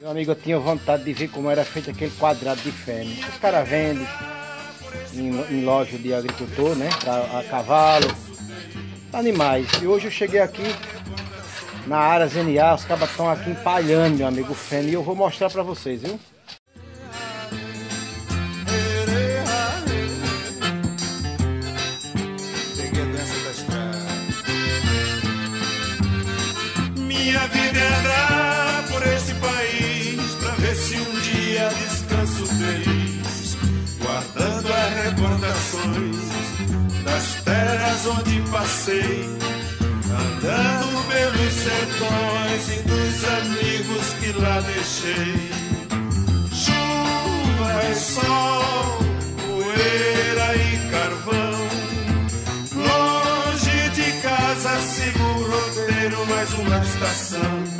Meu amigo, eu tinha vontade de ver como era feito aquele quadrado de feno. Os caras vendem em loja de agricultor, né? Para cavalo, animais. E hoje eu cheguei aqui na área ZNA, os cabas estão aqui empalhando, meu amigo, o feno. E eu vou mostrar para vocês, viu? Minha vida é andar por esse país pra ver se um dia descanso feliz, guardando as recordações das terras onde passei, andando pelos sertões e dos amigos que lá deixei. Chuva e sol, poeira e carvão, longe de casa sigo o roteiro, mais uma estação.